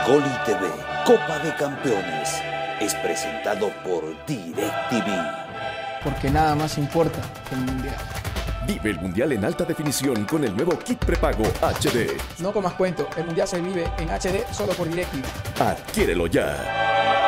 Goli TV, Copa de Campeones, es presentado por DirecTV. Porque nada más importa que el Mundial. Vive el Mundial en alta definición con el nuevo kit prepago HD. No comas cuento, el Mundial se vive en HD solo por DirecTV. Adquiérelo ya.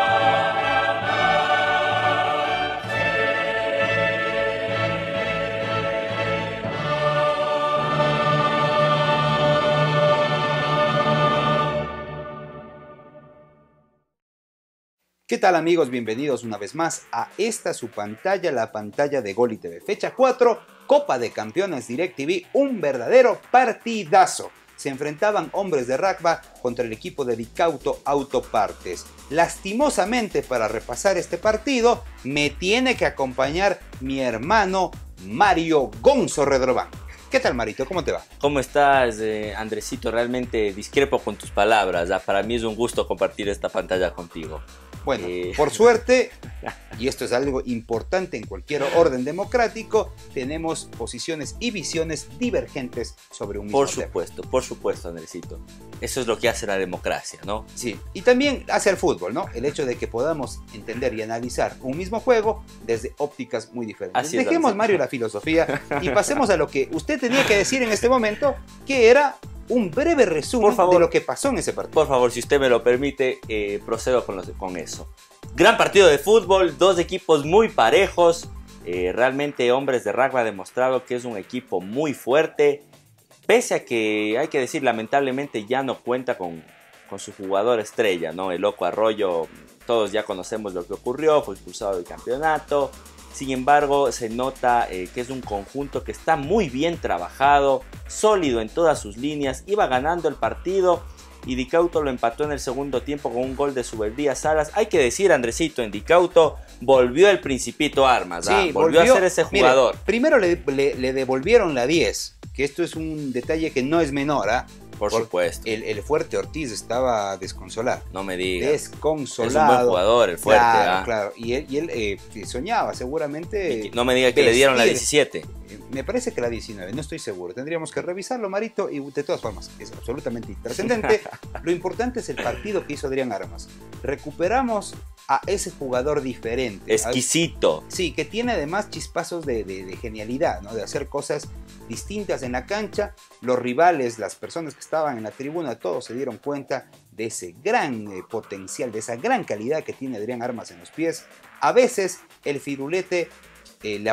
¿Qué tal amigos? Bienvenidos una vez más a esta su pantalla, la pantalla de Goli TV. Fecha 4, Copa de Campeones DirecTV, un verdadero partidazo. Se enfrentaban hombres de Ragba contra el equipo de Dicauto Autopartes. Lastimosamente, para repasar este partido, me tiene que acompañar mi hermano Mario Gonzo Redrován. ¿Qué tal, Marito? ¿Cómo te va? ¿Cómo estás, Andresito? Realmente discrepo con tus palabras. Para mí es un gusto compartir esta pantalla contigo. Bueno, por suerte, y esto es algo importante en cualquier orden democrático, tenemos posiciones y visiones divergentes sobre un mismo tema. Por supuesto, Andresito. Eso es lo que hace la democracia, ¿no? Sí, y también hace el fútbol, ¿no? El hecho de que podamos entender y analizar un mismo juego desde ópticas muy diferentes. Así es, Dejemos, Mario, la filosofía y pasemos a lo que usted tenía que decir en este momento, que era un breve resumen de lo que pasó en ese partido. Por favor, si usted me lo permite, procedo con eso. Gran partido de fútbol, dos equipos muy parejos. Realmente Hombres de Ragba ha demostrado que es un equipo muy fuerte. Pese a que, hay que decir, lamentablemente ya no cuenta con su jugador estrella, ¿no? El Loco Arroyo, todos ya conocemos lo que ocurrió, fue expulsado del campeonato. Sin embargo, se nota que es un conjunto que está muy bien trabajado, sólido en todas sus líneas, iba ganando el partido y Dicauto lo empató en el segundo tiempo con un gol de Subeldía Salas. Hay que decir, Andresito, en Dicauto volvió el Principito Armas, sí, volvió a ser ese jugador. Mire, primero le devolvieron la 10, que esto es un detalle que no es menor, ¿ah? Por supuesto. El Fuerte Ortiz estaba desconsolado. No me digas. Desconsolado. Es un buen jugador el Fuerte. Claro, claro. Y él soñaba seguramente. No me diga que le dieron la 17. Me parece que la 19, no estoy seguro. Tendríamos que revisarlo, Marito, y de todas formas es absolutamente intrascendente. Lo importante es el partido que hizo Adrián Armas. Recuperamos a ese jugador diferente. Exquisito. Sí, que tiene además chispazos de genialidad, ¿no? De hacer cosas distintas en la cancha. Los rivales, las personas que estaban en la tribuna, todos se dieron cuenta de ese gran potencial, de esa gran calidad que tiene Adrián Armas en los pies. A veces el firulete le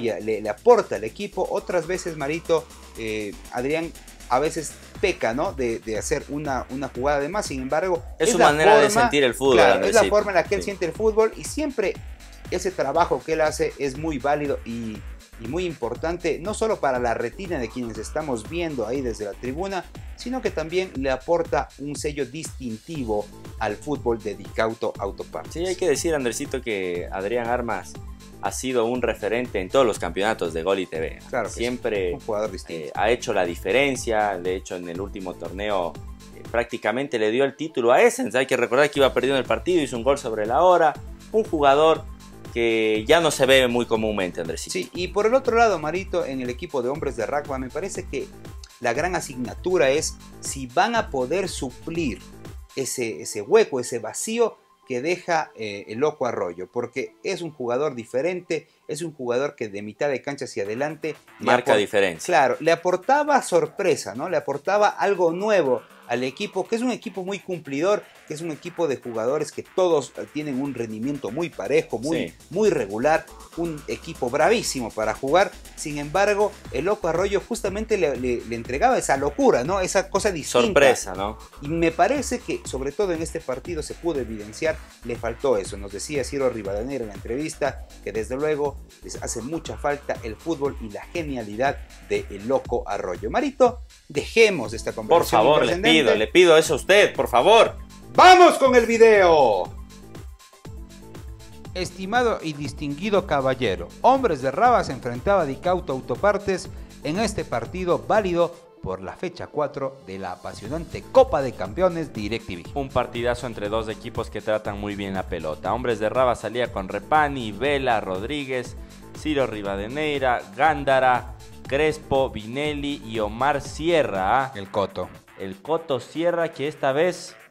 aporta al equipo, otras veces, Marito, Adrián a veces peca, ¿no? de hacer una jugada de más. Sin embargo, es su manera de sentir el fútbol. Claro, es la forma en la que él siente el fútbol, y siempre ese trabajo que él hace es muy válido y muy importante, no solo para la retina de quienes estamos viendo ahí desde la tribuna, sino que también le aporta un sello distintivo al fútbol de Dicauto Autopartes. Sí, hay que decir, Andresito, que Adrián Armas ha sido un referente en todos los campeonatos de Goli TV. Claro que siempre sí, un jugador distinto. Ha hecho la diferencia. De hecho, en el último torneo prácticamente le dio el título a Essence. Hay que recordar que iba perdiendo el partido, hizo un gol sobre la hora. Un jugador que ya no se ve muy comúnmente, Andresito. Sí, y por el otro lado, Marito, en el equipo de Hombres de Ragba, me parece que la gran asignatura es si van a poder suplir ese hueco, ese vacío que deja el Loco Arroyo, porque es un jugador diferente, es un jugador que de mitad de cancha hacia adelante marca diferencia. Claro, le aportaba sorpresa, ¿no? Le aportaba algo nuevo al equipo, que es un equipo muy cumplidor, que es un equipo de jugadores que todos tienen un rendimiento muy parejo, muy regular, un equipo bravísimo para jugar. Sin embargo, el Loco Arroyo justamente le entregaba esa locura, ¿no? Esa cosa distinta. Sorpresa, ¿no? Y me parece que, sobre todo en este partido, se pudo evidenciar, le faltó eso. Nos decía Ciro Rivadeneira en la entrevista que desde luego les hace mucha falta el fútbol y la genialidad de el Loco Arroyo. Marito, dejemos esta conversación. Por favor, le pido eso a usted, por favor. ¡Vamos con el video! Estimado y distinguido caballero, Hombres de Ragba se enfrentaba a Dicauto Autopartes en este partido válido por la fecha 4 de la apasionante Copa de Campeones DirecTV. Un partidazo entre dos equipos que tratan muy bien la pelota. Hombres de Ragba salía con Repani, Vela, Rodríguez, Ciro Rivadeneira, Gándara, Crespo, Vinelli y Omar Sierra. El Coto. El Coto Sierra, que esta vez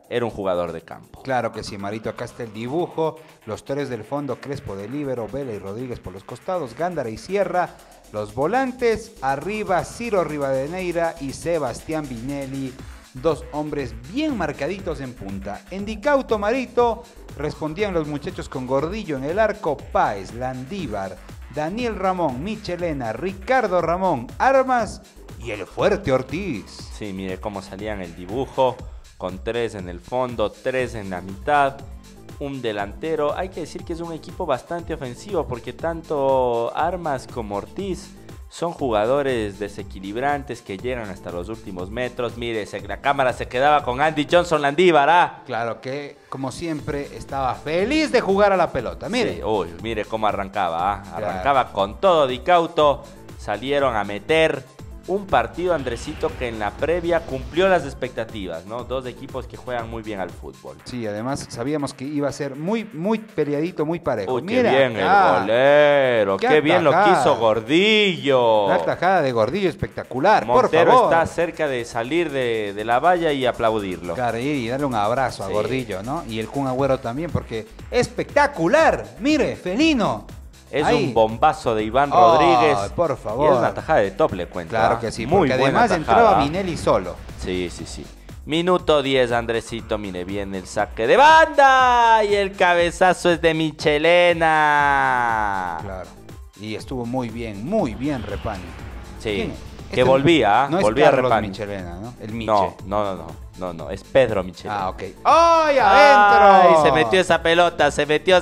era un jugador de campo. Claro que sí, Marito, acá está el dibujo. Los tres del fondo, Crespo de líbero, Vela y Rodríguez por los costados, Gándara y Sierra. Los volantes, arriba Ciro Rivadeneira y Sebastián Vinelli. Dos hombres bien marcaditos en punta. En Dicauto, Marito, respondían los muchachos con Gordillo en el arco, Páez, Landívar, Daniel Ramón, Michelena, Ricardo Ramón, Armas y el fuerte Ortiz. Sí, mire cómo salían el dibujo, con 3 en el fondo, 3 en la mitad, un delantero. Hay que decir que es un equipo bastante ofensivo porque tanto Armas como Ortiz son jugadores desequilibrantes que llegan hasta los últimos metros. Mire, la cámara se quedaba con Andy Johnson Landívar, ¿ah? Claro que, como siempre, estaba feliz de jugar a la pelota. Mire. Sí, uy, mire cómo arrancaba, ¿ah? Claro. Arrancaba con todo Dicauto. Salieron a meter un partido, Andresito, que en la previa cumplió las expectativas, ¿no? Dos equipos que juegan muy bien al fútbol. Sí, además sabíamos que iba a ser muy peleadito, muy parejo. Uy, Mira, qué bien acá, el golero, qué bien lo atajada. quiso Gordillo. Una tajada de Gordillo espectacular, Montero por favor. está cerca de salir de la valla y aplaudirlo. Claro, y darle un abrazo a Sí. Gordillo, ¿no? Y el Kun Agüero también, porque espectacular. Mire, felino. Es Ahí. un bombazo de Iván Oh, Rodríguez. por favor. Y es una tajada de top, le cuento. Claro ¿ah? que sí, Muy porque buena además tajada. entraba Vinelli solo. Sí, sí, sí. Minuto 10, Andresito, mire bien el saque de banda. Y el cabezazo es de Michelena. Claro. Y estuvo muy bien Repani. Sí. ¿Quién? Que volvía, ¿ah? No Volvía es Carlos Repani. Michelena, ¿no? El Miche. No, es Pedro Michelena. Ah, ok. ¡Ay, adentro! Ay, se metió esa pelota, se metió.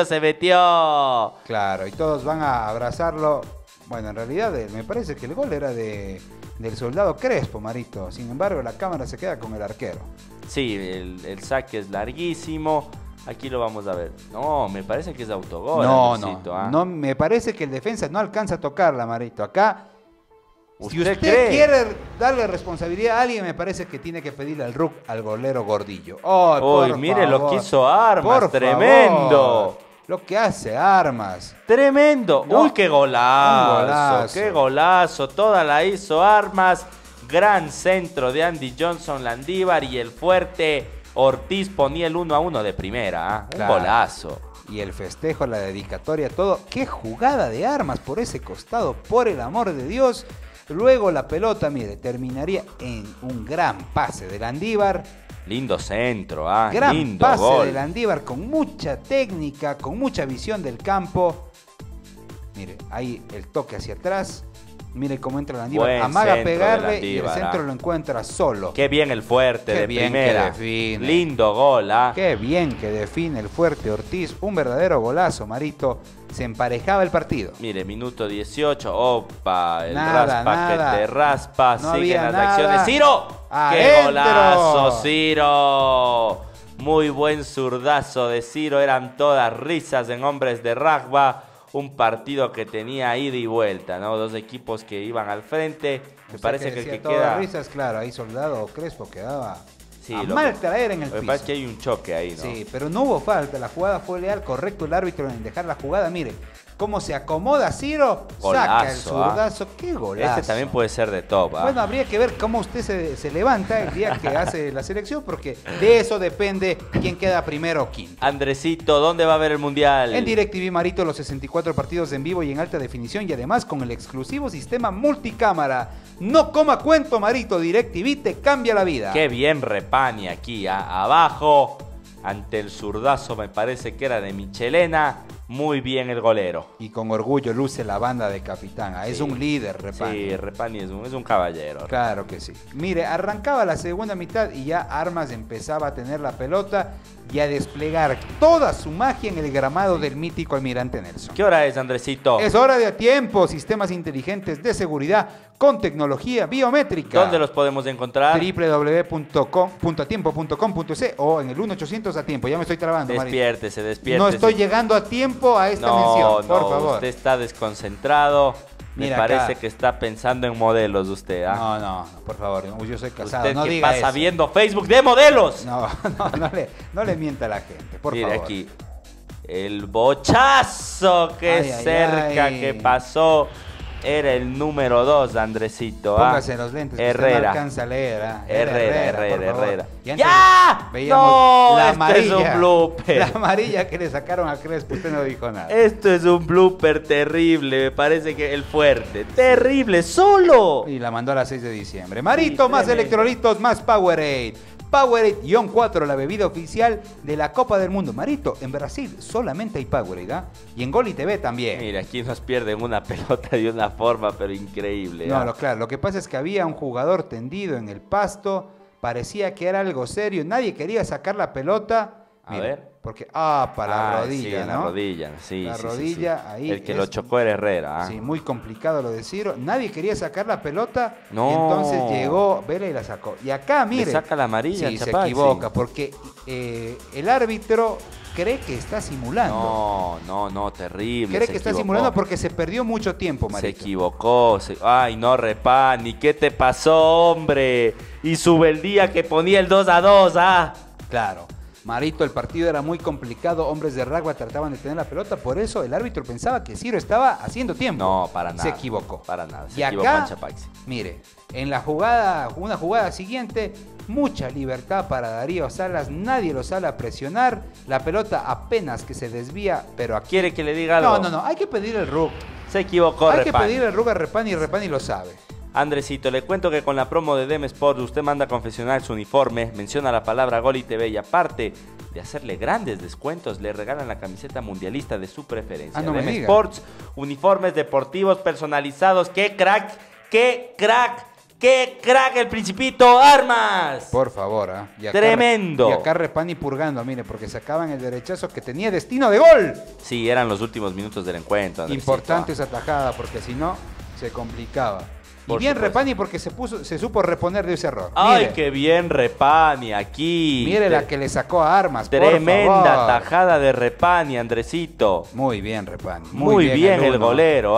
Claro, y todos van a abrazarlo. Bueno, en realidad me parece que el gol era del soldado Crespo, Marito. Sin embargo, la cámara se queda con el arquero. Sí, el saque es larguísimo. Aquí lo vamos a ver. No, me parece que es autogol. Andresito, ¿ah? No, me parece que el defensa no alcanza a tocarla, Marito. Acá, si ¿Usted usted cree? quiere darle responsabilidad a alguien, me parece que tiene que pedirle al RUC al golero Gordillo. ¡Oh, Uy, por mire lo favor! que hizo Armas, Por tremendo. favor. Lo que hace Armas. Tremendo. No, Uy, qué golazo, un golazo. qué golazo. Toda la hizo Armas. Gran centro de Andy Johnson Landívar y el fuerte Ortiz ponía el 1-1 de primera. ¿Ah? Claro. Un golazo. Y el festejo, la dedicatoria, todo. ¡Qué jugada de Armas por ese costado! Por el amor de Dios. Luego la pelota, mire, terminaría en un gran pase de Landívar. Lindo centro, ¿ah? Gran Lindo pase gol. de Landívar con mucha técnica, con mucha visión del campo. Mire, ahí el toque hacia atrás. Mire cómo entra Landívar. Buen Amaga centro de pegarle y el Landívar, centro ¿ah? lo encuentra solo. Qué bien el fuerte Qué de bien primera. que define. Lindo gol, ¿ah? Qué bien que define el fuerte Ortiz. Un verdadero golazo, Marito. Se emparejaba el partido. Mire, minuto 18. Opa, el Nada, raspa nada. que te raspa. No Siguen había las nada. acciones. ¡Ciro! ¡Qué ¡Adentro! golazo, Ciro! Muy buen zurdazo de Ciro. Eran todas risas en Hombres de Ragba. Un partido que tenía ida y vuelta, ¿no? Dos equipos que iban al frente. Me parece que el que todas queda... risas, claro, ahí Soldado Crespo quedaba Sí, a lo mal que- traer en el Lo que piso. pasa es que hay un choque ahí, ¿no? Sí, pero no hubo falta, la jugada fue leal, correcto el árbitro en dejar la jugada. Mire, cómo se acomoda Ciro, saca el Golazo, zurdazo, qué golazo. Este también puede ser de top, ¿ah? Bueno, habría que ver cómo usted se levanta el día que hace la selección, porque de eso depende quién queda primero o quinto. Andresito, ¿dónde va a haber el Mundial? En DirecTV Marito, los 64 partidos en vivo y en alta definición, y además con el exclusivo sistema multicámara. No coma cuento, Marito, DirecTV te cambia la vida. Qué bien Repani aquí, abajo, ante el zurdazo, me parece que era de Michelena. Muy bien el golero. Y con orgullo luce la banda de capitán. Es Sí. un líder, Repani. Sí, Repani es un caballero. Claro que sí. Mire, arrancaba la segunda mitad y ya Armas empezaba a tener la pelota y a desplegar toda su magia en el gramado del mítico Almirante Nelson. ¿Qué hora es, Andresito? Es hora de a tiempo, sistemas inteligentes de seguridad con tecnología biométrica. ¿Dónde los podemos encontrar? www.atiempo.com.c o en el 1-800 a tiempo. Ya me estoy trabando, Marito. Despiértese. No estoy llegando a tiempo a esta mención, por favor. Usted está desconcentrado. Mira Me parece acá. que está pensando en modelos usted, ¿ah? No, por favor, yo soy casado, Usted no que diga pasa eso. viendo Facebook de modelos. No le mienta a la gente, por Mire favor. aquí. El bochazo que Ay, ay, cerca ay. que pasó Era el número 2, Andresito. Póngase los lentes, que usted no alcanza a leer. Herrera. ¡Ya! Veíamos No, la esto amarilla, es un blooper. la amarilla que le sacaron a Crespo, usted no dijo nada. Esto es un blooper terrible, me parece que el fuerte. Terrible, solo. Y la mandó a las 6 de diciembre. Marito, Sí, más tremendo. electrolitos, más Powerade. Powerade-4, la bebida oficial de la Copa del Mundo. Marito, en Brasil solamente hay Powerade, ¿ah? Y en Goli TV también. Mira, aquí nos pierden una pelota de una forma, pero increíble. No, claro, lo que pasa es que había un jugador tendido en el pasto, parecía que era algo serio, nadie quería sacar la pelota. A ver. Porque, para la rodilla, sí, ¿no? la rodilla, sí. La sí, rodilla, sí. ahí El que es- lo chocó era Herrera. Sí, muy complicado lo de Ciro. Nadie quería sacar la pelota. No. Y entonces llegó Vela y la sacó. Y acá, mire. Le saca la amarilla, Sí, se Chapaxi. equivoca porque el árbitro cree que está simulando. No, terrible. Cree se que está equivocó. simulando porque se perdió mucho tiempo, Se Marito. equivocó. Ay, no, Repani, ¿qué te pasó, hombre? Y sube el día que ponía el 2-2, Claro. Marito, el partido era muy complicado. Hombres de Ragua trataban de tener la pelota. Por eso el árbitro pensaba que Ciro estaba haciendo tiempo. No, para nada. Se equivocó. Para nada. Se Y equivocó acá, en Chapaxi. mire, en la jugada, una jugada siguiente, mucha libertad para Darío Salas. Nadie lo sale a presionar. La pelota apenas que se desvía, pero aquí... ¿Quiere que le diga algo? No. Hay que pedir el RUC. Se equivocó, Hay que Repani. pedir el RUC a Repani y Repani lo sabe. Andresito, le cuento que con la promo de Dem Sports usted manda a confeccionar su uniforme, menciona la palabra Goli TV y aparte de hacerle grandes descuentos, le regalan la camiseta mundialista de su preferencia. No me Dem diga. Sports, uniformes deportivos personalizados. ¡Qué crack! ¡Qué crack! ¡Qué crack el Principito Armas! Por favor, ¿ah? Y acá- Tremendo. Y acá Repani purgando, mire, porque sacaban el derechazo que tenía destino de gol. Sí, eran los últimos minutos del encuentro, Andresito. Importante esa tajada, porque si no, se complicaba. Y Por bien supuesto. Repani porque se supo reponer de ese error. ¡Ay, Mire, qué bien Repani aquí! mire la que le sacó a Armas, por Tremenda favor. tajada de Repani, Andresito. Muy bien, Repani. Muy bien el uno. golero,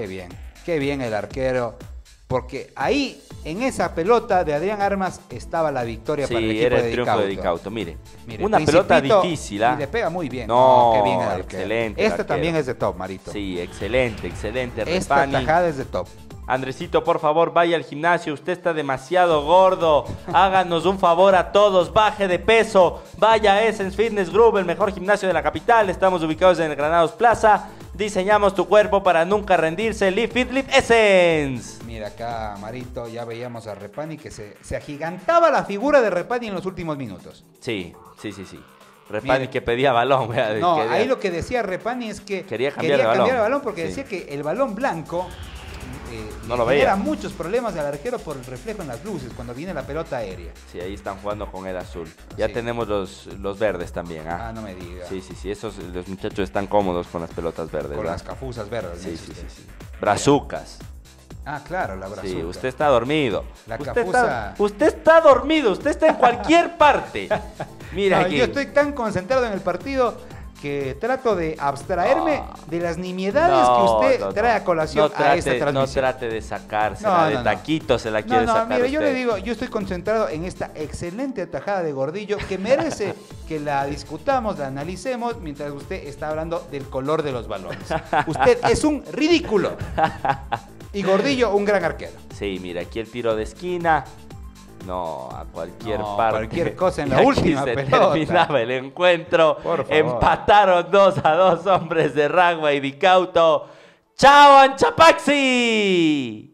Qué bien el arquero. Porque ahí, en esa pelota de Adrián Armas, estaba la victoria para el Sí, equipo era de el triunfo de Dicauto. Dicauto. Mire, Mire, una pelota Principito, difícil, Y le pega muy bien. No, Qué bien el arquero. excelente el Esta arquero. también es de top, Marito. Sí, excelente. Esta Repani. tajada es de top. Andresito, por favor, vaya al gimnasio. Usted está demasiado gordo. Háganos un favor a todos. Baje de peso. Vaya a Essence Fitness Group, el mejor gimnasio de la capital. Estamos ubicados en el Granados Plaza. Diseñamos tu cuerpo para nunca rendirse. Live Fit, Live Essence. Mira acá, Marito, ya veíamos a Repani que se agigantaba la figura de Repani en los últimos minutos. Sí. Repani Mire. que pedía balón. vea, No, quería- ahí lo que decía Repani es que Quería cambiar el balón. porque Sí. decía que el balón blanco No lo genera veía. muchos problemas al arquero por el reflejo en las luces cuando viene la pelota aérea. Sí, ahí están jugando con el azul. Ya Sí. tenemos los verdes también, Ah, no me diga. Sí, los muchachos están cómodos con las pelotas verdes. Con ¿verdad? las cafusas verdes. Sí, dice sí, usted. sí. Brazucas. Ah, claro, la brazuca. Sí, usted está dormido. La usted, capuza- usted está dormido, usted está en cualquier parte. Mira No, aquí. yo estoy tan concentrado en el partido que trato de abstraerme de las nimiedades que usted trae a colación a esta transmisión. No trate de sacársela, de taquito se la quiere sacar mire, yo usted. le digo, yo estoy concentrado en esta excelente atajada de Gordillo que merece que la discutamos, la analicemos, mientras usted está hablando del color de los balones. Usted es un ridículo. Y Gordillo, un gran arquero. Sí, mira, aquí el tiro de esquina. No, a cualquier No, parte. cualquier cosa en Y la aquí última se pelota. terminaba el encuentro. Por favor. Empataron 2-2 hombres de Ragua y Dicauto. ¡Chao, Anchapaxi!